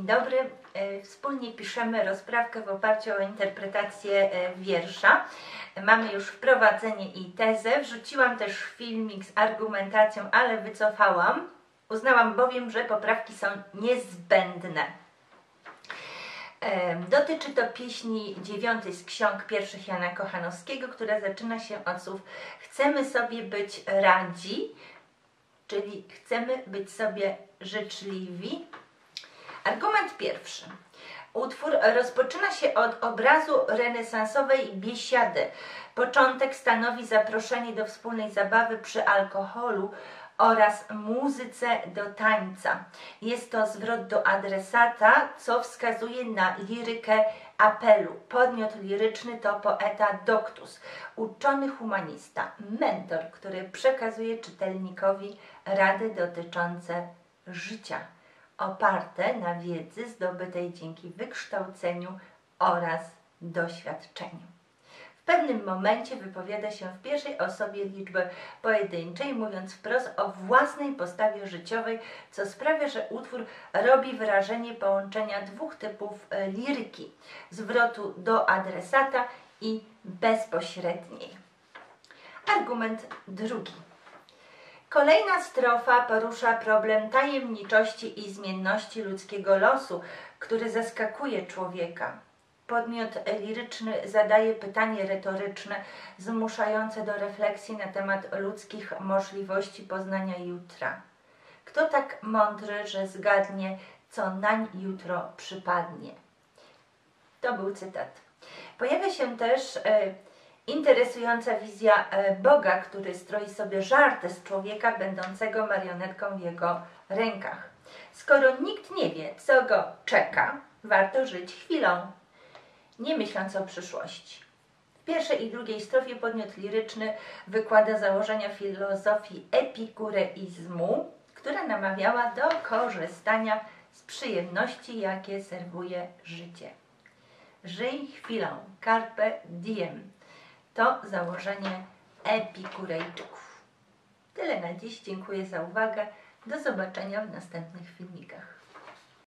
dobry. Wspólnie piszemy rozprawkę w oparciu o interpretację wiersza. Mamy już wprowadzenie i tezę. Wrzuciłam też filmik z argumentacją, ale wycofałam. Uznałam bowiem, że poprawki są niezbędne. Dotyczy to pieśni 9 z ksiąg pierwszych Jana Kochanowskiego, która zaczyna się od słów: chcemy sobie być radzi, czyli chcemy być sobie życzliwi. Argument pierwszy. Utwór rozpoczyna się od obrazu renesansowej biesiady. Początek stanowi zaproszenie do wspólnej zabawy przy alkoholu oraz muzyce do tańca. Jest to zwrot do adresata, co wskazuje na lirykę apelu. Podmiot liryczny to poeta doctus, uczony humanista, mentor, który przekazuje czytelnikowi rady dotyczące życia, oparte na wiedzy zdobytej dzięki wykształceniu oraz doświadczeniu. W pewnym momencie wypowiada się w pierwszej osobie liczby pojedynczej, mówiąc wprost o własnej postawie życiowej, co sprawia, że utwór robi wrażenie połączenia dwóch typów liryki: zwrotu do adresata i bezpośredniej. Argument drugi. Kolejna strofa porusza problem tajemniczości i zmienności ludzkiego losu, który zaskakuje człowieka. Podmiot liryczny zadaje pytanie retoryczne, zmuszające do refleksji na temat ludzkich możliwości poznania jutra. Kto tak mądry, że zgadnie, co nań jutro przypadnie? To był cytat. Pojawia się też interesująca wizja Boga, który stroi sobie żarty z człowieka będącego marionetką w jego rękach. Skoro nikt nie wie, co go czeka, warto żyć chwilą, nie myśląc o przyszłości. W pierwszej i drugiej strofie podmiot liryczny wykłada założenia filozofii epikureizmu, która namawiała do korzystania z przyjemności, jakie serwuje życie. Żyj chwilą, carpe diem. To założenie epikurejczyków. Tyle na dziś. Dziękuję za uwagę. Do zobaczenia w następnych filmikach.